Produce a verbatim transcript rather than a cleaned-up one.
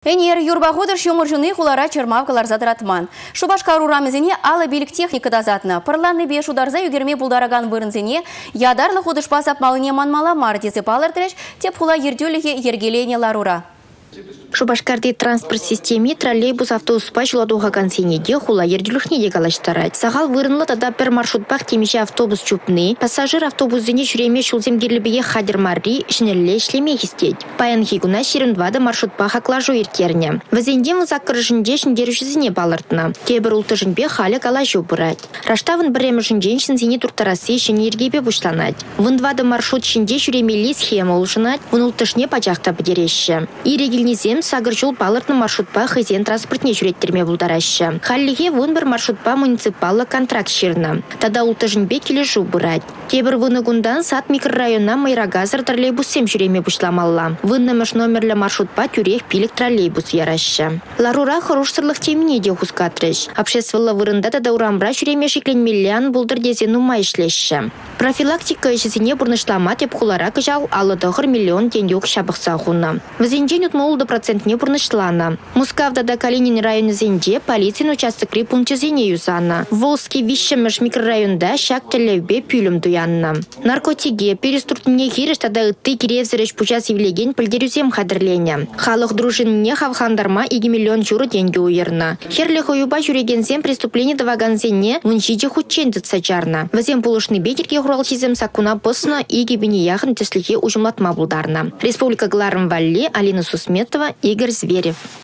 Энер юрбаходыр шумыржыны хулара чермавкалар задратман. Шубашкар урамызыне алы билік техника дазатны. Пырланы беш ударза югерме булдараган вырынзыне ядарлы ходышпа сапмалыне манмала мардезі палыр тіреш, теп хула ердюліге ергелене ларура. Шубашкарде транспорт системе троллейбус автобус пачуладуға консенеде хула ердюліхне дегалаштарать. Сағал вырынлы тада пер маршрутпақ темеше автобус чупны, пассажир автобусыне жүреме шулземгерлібіге хадыр марри шынелле шлеме хистеть. Паян хигуна шерімдвады маршрутпақ аклажу еркерне. Вазендем вызаккыр жынде шынгерушізіне балыртына. Тебір улты жынбе халі калажу бұрать. Раштавын біремі жынден шынзіне туртарасы шыны ергебе бұштанать. Вындвады маршрут шынде жүремелі схема ұлшынать, вын ултышне пачақта бідереші. Ирегілнезем сагыр жол балыртны маршрутпа хызен транспортне жүреттерме бұлдарашы. Халлиге вон бір маршрутпа муниципалы контракт шырны. Тада улты жынбе кележу бұрать. Тебір выныгундан сат микрорайона майрагазыр троллейбуссем жүреме бұшламалла. Выннымыш номерлі маршрутпа тюрех пилік троллейбус ярашы. Ларура хорошсырлық теміне де хускатрыш. Обществолла вырында тада урамбра жүреме шекленмеллян бұлдыр дезену майшлеші. Профилактика ішізіне бұрнышлама теп хулара кыжал алыдығыр миллион тенге шабықса хуна. Візенден утмолды процентне бұрнышлана. Мускавда да Калинин районы зенде полицин участокри пунктизене юзана. Волский вишемеш микрорайонда шак телевбе пюлем дуянна. Наркотиге перестуртне хиреш тада ытты киревзіреш пучас евлеген пілдерюзем хадырлене. Халық дружинне хавхандарма иги миллион журы деньги уерна. Херлі хуюба жүрегензем преступление даваганзене вынчиде худчен дыцачарна. Вазем пулышны бетерге хуралчизем сакуна посна иги біне яхын теслихе ужымлатма булдарна. Республика Гларым Валли, Алина Сусметова, Игорь Зверев.